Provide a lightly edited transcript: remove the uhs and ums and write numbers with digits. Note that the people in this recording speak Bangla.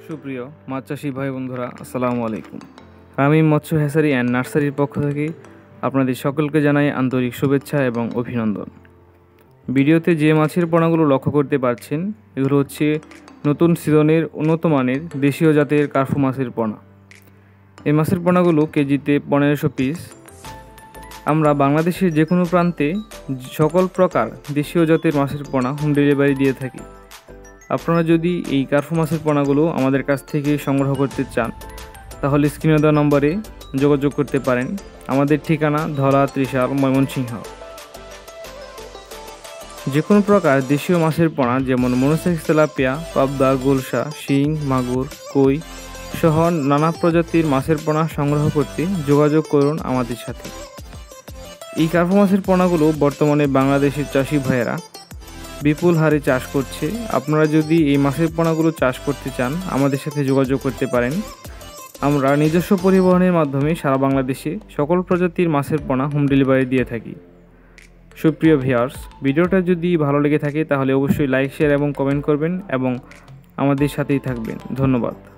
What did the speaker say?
সুপ্রিয় মাছ চাষি ভাই বন্ধুরা, আসসালামু আলাইকুম। আমি মৎস্য হ্যাচারি অ্যান্ড নার্সারির পক্ষ থেকে আপনাদের সকলকে জানাই আন্তরিক শুভেচ্ছা এবং অভিনন্দন। ভিডিওতে যে মাছের পোনাগুলো লক্ষ্য করতে পারছেন, এগুলো হচ্ছে নতুন সিজনের উন্নত মানের দেশীয় জাতের কার্ফু মাছের পোনা। এই মাছের পোনাগুলো কেজিতে 1500 পিস। আমরা বাংলাদেশের যে কোনো প্রান্তে সকল প্রকার দেশীয় জাতের মাছের পোনা হোম ডেলিভারি দিয়ে থাকি। আপনারা যদি এই কার্ফু মাছের পোনাগুলো আমাদের কাছ থেকে সংগ্রহ করতে চান, তাহলে স্ক্রিনে দেওয়া নম্বরে যোগাযোগ করতে পারেন। আমাদের ঠিকানা ধলা, ত্রিশাল, ময়মনসিংহ। যে কোনো প্রকার দেশীয় মাছের পোনা যেমন মনোসেক্স, তেলাপিয়া, পাবদা, গুলশা, শিং, মাগুর, কই সহ নানা প্রজাতির মাছের পোনা সংগ্রহ করতে যোগাযোগ করুন আমাদের সাথে। এই কার্ফু মাছের পোনাগুলো বর্তমানে বাংলাদেশের চাষি ভাইয়েরা বিপুল হারে চাষ করছে। আপনারা যদি এই মাছের পোনাগুলো চাষ করতে চান, আমাদের সাথে যোগাযোগ করতে পারেন। আমরা নিজস্ব পরিবহনের মাধ্যমে সারা বাংলাদেশে সকল প্রজাতির মাছের পোনা হোম ডেলিভারি দিয়ে থাকি। সুপ্রিয় ভিউয়ার্স, ভিডিওটা যদি ভালো লেগে থাকে তাহলে অবশ্যই লাইক, শেয়ার এবং কমেন্ট করবেন এবং আমাদের সাথেই থাকবেন। ধন্যবাদ।